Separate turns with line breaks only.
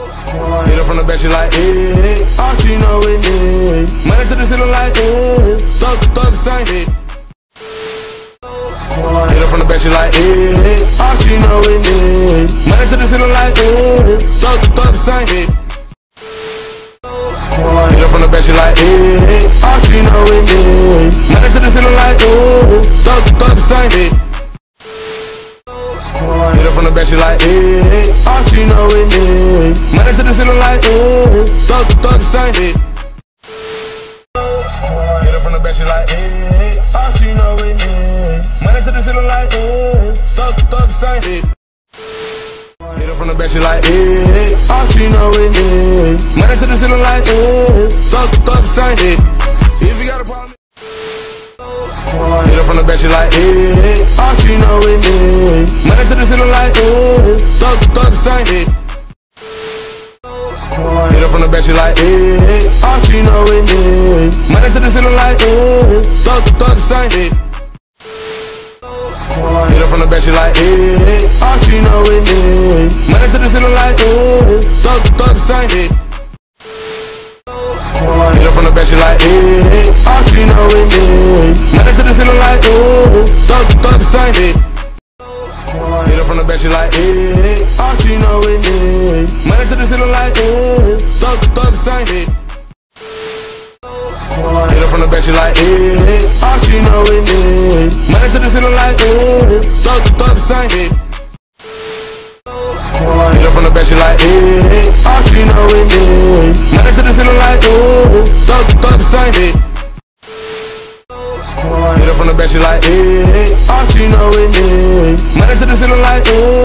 Hit her from the back, she like, all she know is money to the ceiling like, thug same hit. Hit her from the back, she like, all she know is money to the ceiling like, thug same hit. Hit her from the back, she like, all she know is money to the ceiling like, thug same hit. Hit her from the back, she like, all she know is money to the ceiling like, thug same hit. Hit her from the back, she like, all she know is money to the ceiling like, thug same hit. Hit her from the back, she like, all she know is money to the ceiling like, thug same hit. If you got a problem. Hit her from the back, she like, all she know is money to the ceiling like, thug same hit. Hit her from the back, she like, all she know is money to the ceiling like, thug same hit. Hit her from the back, she like, all she know is money to the ceiling like, thug same hit. Hit her from the back, she like, all she know is money to the ceiling like, thug same hit. Hit her from the back, she like, all she know is money to the ceiling like, thug same hit. Hit her from the back, she like, all she know is money to the ceiling like, thug same hit. Hit her from the back, she like, all she know is money to the ceiling like, thug same hit. Hit her from the back, she like, all she know is money to the ceiling like,